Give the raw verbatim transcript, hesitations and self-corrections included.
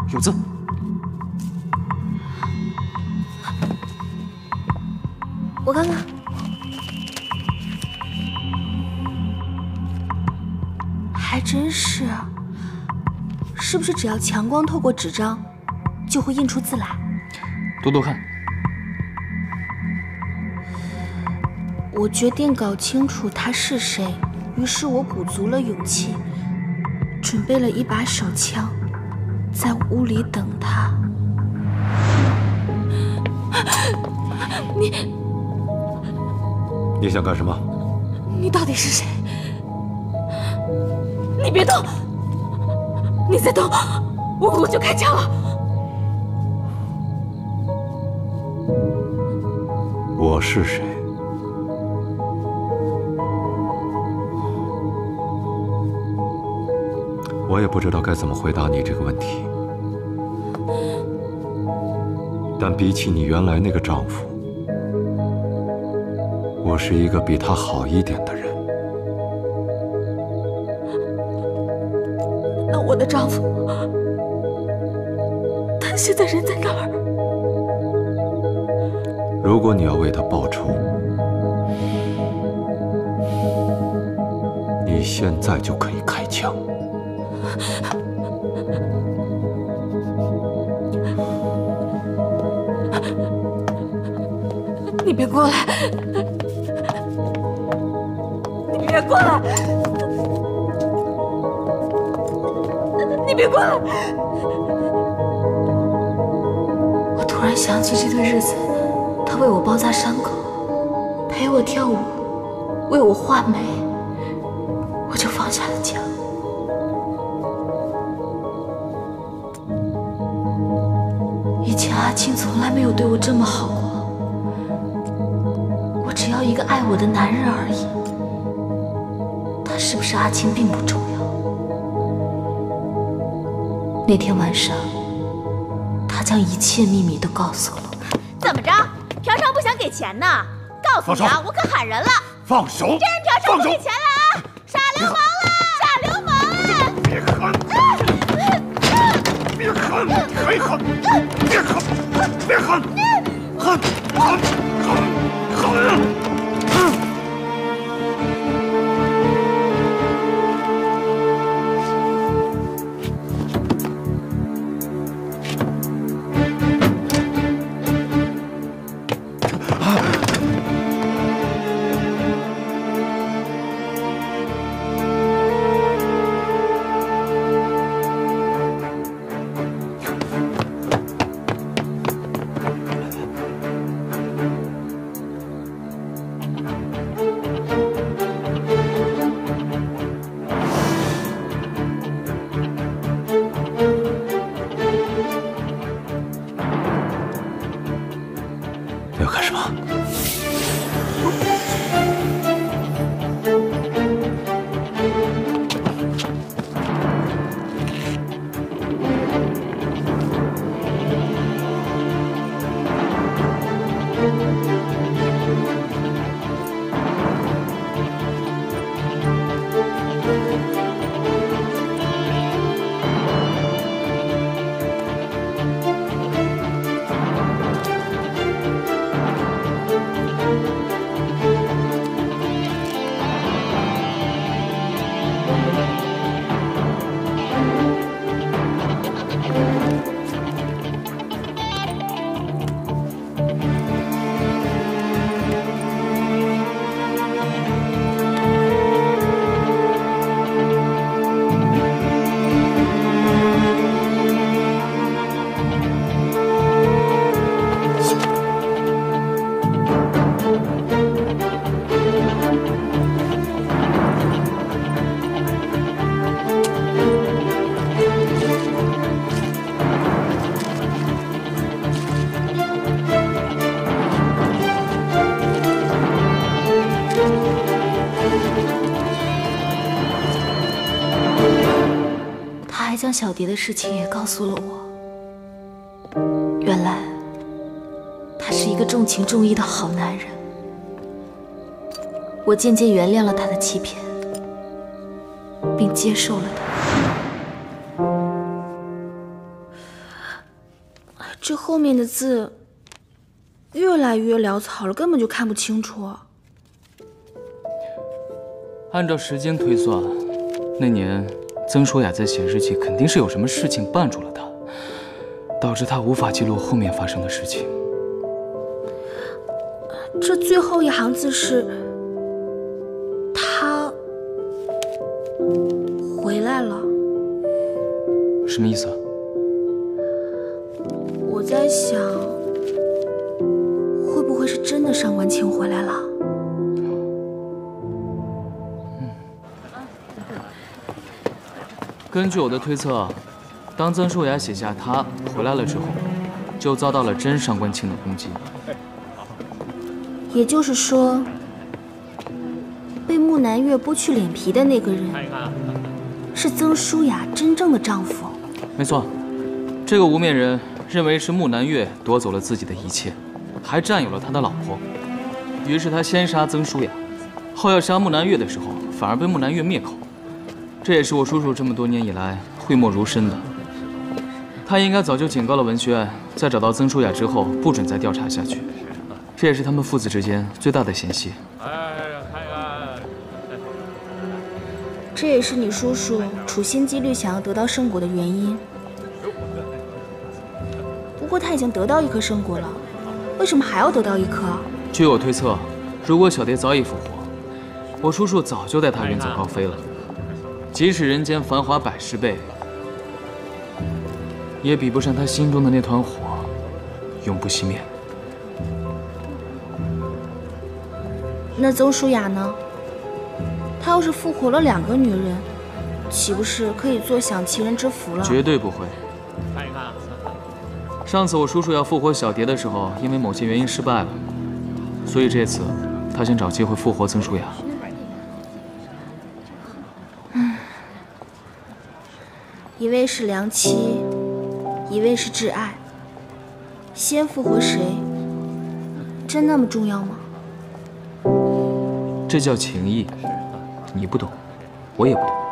有字。 我看看。还真是。是不是只要强光透过纸张，就会印出字来？ 读读看。 我决定搞清楚他是谁，于是我鼓足了勇气，准备了一把手枪，在屋里等他。你， 你想干什么？ 你到底是谁？你别动！你再动，我我就开枪了。 我是谁？我也不知道该怎么回答你这个问题。但比起你原来那个丈夫，我是一个比他好一点的人。 那我的丈夫，他现在人在哪儿？ 如果你要为他报仇，你现在就可以开枪。 你别过来！你别过来！你别过来！我突然想起这段日子，他为我包扎伤口，陪我跳舞，为我画眉，我就放下了枪。以前阿青从来没有对我这么好过。我只要一个爱我的男人而已。他是不是阿青并不重要。那天晚上，他将一切秘密都告诉了我。 怎么着？嫖娼不想给钱呢？告诉你啊，我可喊人了！ 放手！ 这人嫖娼不给钱了啊！耍流氓了！耍流氓了！ 别喊！别喊！可以喊！别喊！别喊！喊！喊！喊！喊！ 要干什么？ 将小蝶的事情也告诉了我。原来，他是一个重情重义的好男人。我渐渐原谅了他的欺骗，并接受了他。 这后面的字越来越潦草了，根本就看不清楚。 按照时间推算，那年曾舒雅在写日记，肯定是有什么事情绊住了她，导致她无法记录后面发生的事情。 这最后一行字是“他回来了”， 什么意思啊？ 我在想，会不会是真的上官清回来了？ 嗯。根据我的推测，当曾舒雅写下他回来了之后，就遭到了真上官清的攻击。 也就是说，被木南月剥去脸皮的那个人，是曾舒雅真正的丈夫。 没错，这个无面人认为是木南月夺走了自己的一切，还占有了他的老婆。于是他先杀曾舒雅，后要杀木南月的时候，反而被木南月灭口。这也是我叔叔这么多年以来讳莫如深的。他应该早就警告了文学院，在找到曾舒雅之后，不准再调查下去。这也是他们父子之间最大的嫌隙。 这也是你叔叔处心积虑想要得到圣果的原因。不过他已经得到一颗圣果了，为什么还要得到一颗？ 据我推测，如果小蝶早已复活，我叔叔早就带她远走高飞了。即使人间繁华百十倍，也比不上他心中的那团火，永不熄灭。 那曾舒雅呢？她要是复活了两个女人，岂不是可以坐享其人之福了？ 绝对不会。上次我叔叔要复活小蝶的时候，因为某些原因失败了，所以这次他想找机会复活曾舒雅。 嗯，一位是良妻，一位是挚爱，先复活谁，真那么重要吗？ 这叫情义，你不懂，我也不懂。